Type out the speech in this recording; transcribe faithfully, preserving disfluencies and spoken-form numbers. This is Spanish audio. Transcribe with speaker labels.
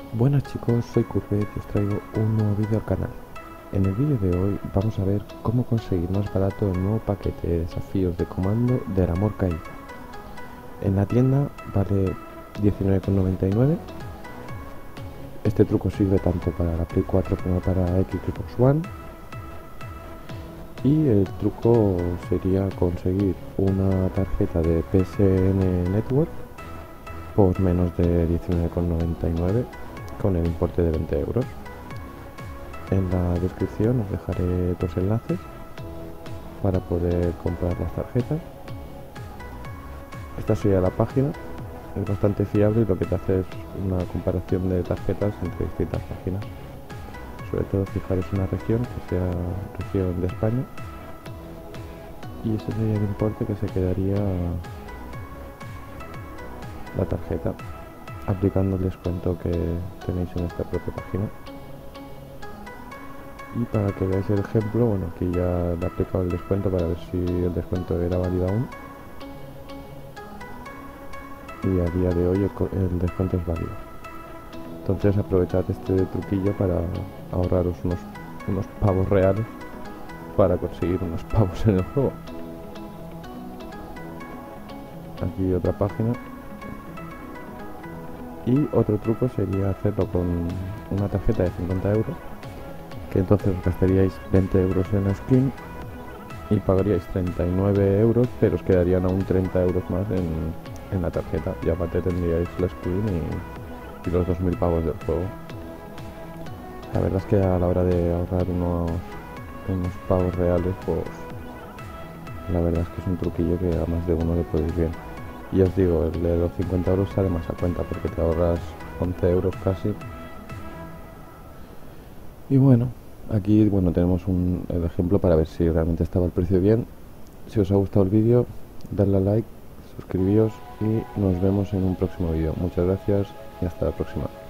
Speaker 1: Buenas chicos, soy Courbet y os traigo un nuevo vídeo al canal. En el vídeo de hoy vamos a ver cómo conseguir más barato el nuevo paquete de desafíos de comando del Amor Caído. En la tienda vale diecinueve con noventa y nueve. Este truco sirve tanto para la Play cuatro como para Xbox One. Y el truco sería conseguir una tarjeta de P S N Network por menos de diecinueve con noventa y nueve con el importe de veinte euros. En la descripción os dejaré dos enlaces para poder comprar las tarjetas. Esta sería la página, es bastante fiable y lo que te hace es una comparación de tarjetas entre distintas páginas. Sobre todo fijaros una región que sea región de España y ese sería el importe que se quedaría la tarjeta aplicando el descuento que tenéis en esta propia página. Y para que veáis el ejemplo, bueno, aquí ya le he aplicado el descuento para ver si el descuento era válido aún. Y a día de hoy el, el descuento es válido. Entonces aprovechad este truquillo para ahorraros unos, unos pavos reales para conseguir unos pavos en el juego. Aquí otra página. Y otro truco sería hacerlo con una tarjeta de cincuenta euros, que entonces os gastaríais veinte euros en la skin y pagaríais treinta y nueve euros, pero os quedarían aún treinta euros más en, en la tarjeta, y aparte tendríais la skin y, y los dos mil pavos del juego. La verdad es que a la hora de ahorrar unos, unos pavos reales, pues la verdad es que es un truquillo que a más de uno le puede ir bien. Y os digo, el de los cincuenta euros sale más a cuenta porque te ahorras once euros casi. Y bueno, aquí bueno tenemos un, el ejemplo para ver si realmente estaba el precio bien. Si os ha gustado el vídeo, dadle a like, suscribíos y nos vemos en un próximo vídeo. Muchas gracias y hasta la próxima.